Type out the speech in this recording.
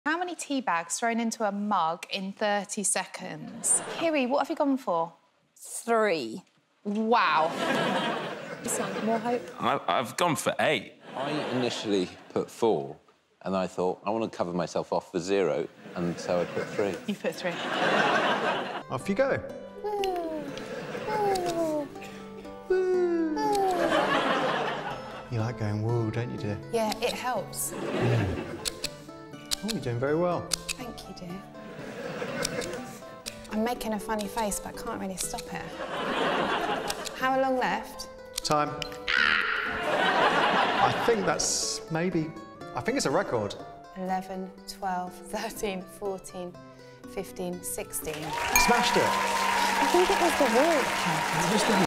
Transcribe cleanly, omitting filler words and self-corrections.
How many tea bags thrown into a mug in 30 seconds? Kiri, what have you gone for? 3. Wow. More hope? I've gone for 8. I initially put 4, and I thought, I want to cover myself off for 0, and so I put 3. You put 3. Off you go. You like going woo, don't you, dear? Yeah, it helps. Oh, you're doing very well. Thank you, dear. I'm making a funny face, but I can't really stop it. How long left? Time. I think that's maybe... I think it's a record. 11, 12, 13, 14, 15, 16. Smashed it. I think it was the wall.